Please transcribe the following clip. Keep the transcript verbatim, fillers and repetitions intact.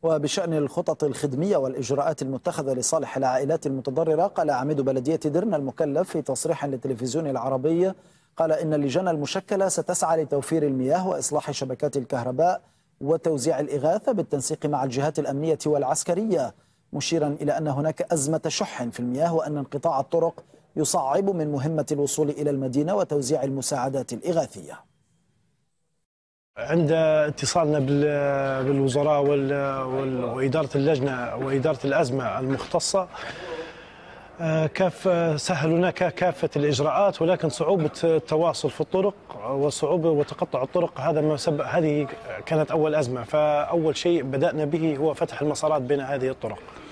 وبشأن الخطط الخدمية والإجراءات المتخذة لصالح العائلات المتضررة، قال عميد بلدية درنا المكلف في تصريح للتلفزيون العربي، قال إن اللجان المشكلة ستسعى لتوفير المياه وإصلاح شبكات الكهرباء وتوزيع الإغاثة بالتنسيق مع الجهات الأمنية والعسكرية، مشيرا إلى أن هناك أزمة شح في المياه وأن انقطاع الطرق يصعب من مهمة الوصول إلى المدينة وتوزيع المساعدات الإغاثية. عند اتصالنا بالوزراء وإدارة اللجنة وإدارة الأزمة المختصة، كاف سهلوا لنا كافة الإجراءات، ولكن صعوبة التواصل في الطرق وصعوبة وتقطع الطرق هذا ما سبب، هذه كانت أول أزمة. فأول شيء بدأنا به هو فتح المسارات بين هذه الطرق.